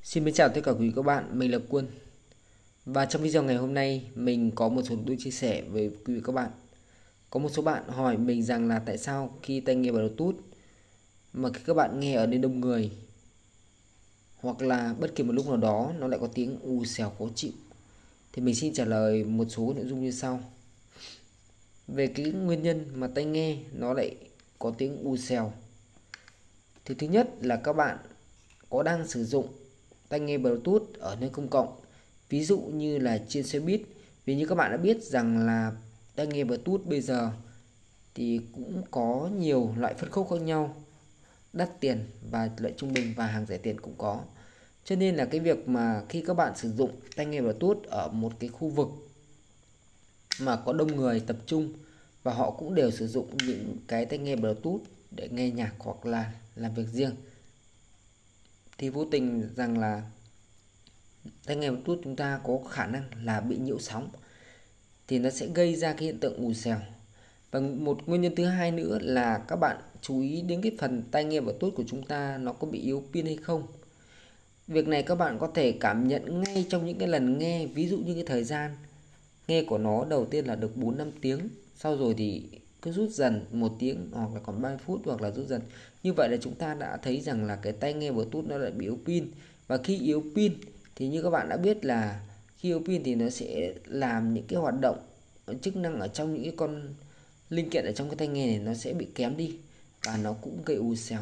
Xin mến chào tất cả quý vị các bạn, mình là Quân. Và trong video ngày hôm nay mình có một số đôi chia sẻ với quý vị các bạn. Có một số bạn hỏi mình rằng là tại sao khi tai nghe Bluetooth mà khi các bạn nghe ở nơi đông người hoặc là bất kỳ một lúc nào đó nó lại có tiếng ù xèo khó chịu. Thì mình xin trả lời một số nội dung như sau. Về cái nguyên nhân mà tai nghe nó lại có tiếng ù xèo. Thì thứ nhất là các bạn có đang sử dụng tai nghe Bluetooth ở nơi công cộng, ví dụ như là trên xe buýt. Vì như các bạn đã biết rằng là tai nghe Bluetooth bây giờ thì cũng có nhiều loại phân khúc khác nhau, đắt tiền và loại trung bình và hàng rẻ tiền cũng có. Cho nên là cái việc mà khi các bạn sử dụng tai nghe Bluetooth ở một cái khu vực mà có đông người tập trung và họ cũng đều sử dụng những cái tai nghe Bluetooth để nghe nhạc hoặc là làm việc riêng, thì vô tình rằng là tai nghe Bluetooth chúng ta có khả năng là bị nhiễu sóng, thì nó sẽ gây ra cái hiện tượng ù xèo. Và một nguyên nhân thứ hai nữa là các bạn chú ý đến cái phần tai nghe Bluetooth của chúng ta nó có bị yếu pin hay không. Việc này các bạn có thể cảm nhận ngay trong những cái lần nghe, ví dụ như cái thời gian nghe của nó đầu tiên là được 4-5 tiếng, sau rồi thì cứ rút dần 1 tiếng hoặc là còn 30 phút hoặc là rút dần. Như vậy là chúng ta đã thấy rằng là cái tai nghe Bluetooth nó lại bị yếu pin. Và khi yếu pin thì như các bạn đã biết là khi yếu pin thì nó sẽ làm những cái hoạt động chức năng ở trong những cái con linh kiện ở trong cái tai nghe này nó sẽ bị kém đi và nó cũng gây ù xèo.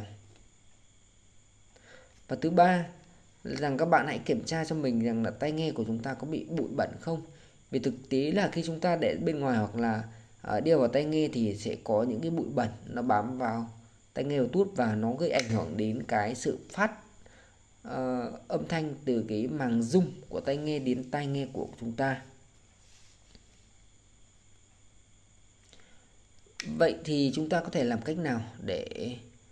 Và thứ ba là rằng các bạn hãy kiểm tra cho mình rằng là tai nghe của chúng ta có bị bụi bẩn không. Vì thực tế là khi chúng ta để bên ngoài hoặc là đeo vào tai nghe thì sẽ có những cái bụi bẩn nó bám vào tai nghe Bluetooth và nó gây ảnh hưởng đến cái sự phát âm thanh từ cái màng rung của tai nghe đến tai nghe của chúng ta. Vậy thì chúng ta có thể làm cách nào để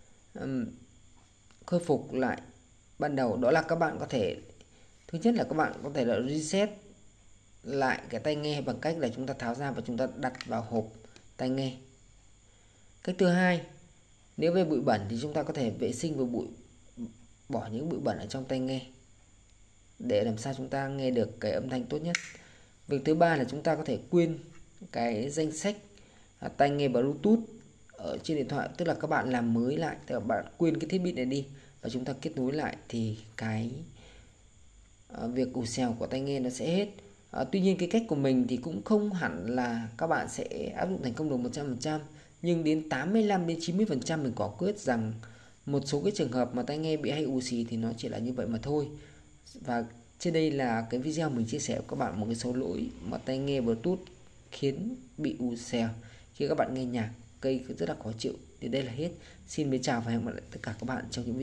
khôi phục lại ban đầu? Đó là các bạn có thể, thứ nhất là các bạn có thể là reset lại cái tai nghe bằng cách là chúng ta tháo ra và chúng ta đặt vào hộp tai nghe. Cách thứ hai, nếu về bụi bẩn thì chúng ta có thể vệ sinh và bỏ những bụi bẩn ở trong tai nghe để làm sao chúng ta nghe được cái âm thanh tốt nhất. Việc thứ ba là chúng ta có thể quên cái danh sách tai nghe Bluetooth ở trên điện thoại, tức là các bạn làm mới lại, tức là bạn quên cái thiết bị này đi và chúng ta kết nối lại thì cái việc ù xèo của tai nghe nó sẽ hết. Tuy nhiên cái cách của mình thì cũng không hẳn là các bạn sẽ áp dụng thành công được 100%, nhưng đến 85 đến 90% mình quả quyết rằng một số cái trường hợp mà tai nghe bị hay ù xì thì nó chỉ là như vậy mà thôi. Và trên đây là cái video mình chia sẻ với các bạn một cái số lỗi mà tai nghe Bluetooth khiến bị ù xèo khi các bạn nghe nhạc, gây rất là khó chịu. Thì đây là hết. Xin mến chào và hẹn gặp lại tất cả các bạn trong những video